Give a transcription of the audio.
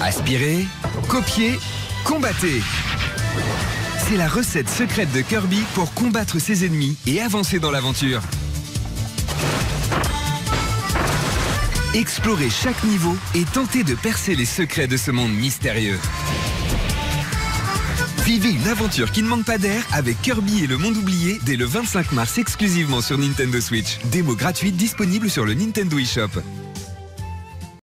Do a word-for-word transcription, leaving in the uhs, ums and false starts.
Aspirez, copiez, combattez. C'est la recette secrète de Kirby pour combattre ses ennemis et avancer dans l'aventure. Explorez chaque niveau et tentez de percer les secrets de ce monde mystérieux. Vivez une aventure qui ne manque pas d'air avec Kirby et le monde oublié dès le vingt-cinq mars exclusivement sur Nintendo Switch. Démo gratuite disponible sur le Nintendo eShop.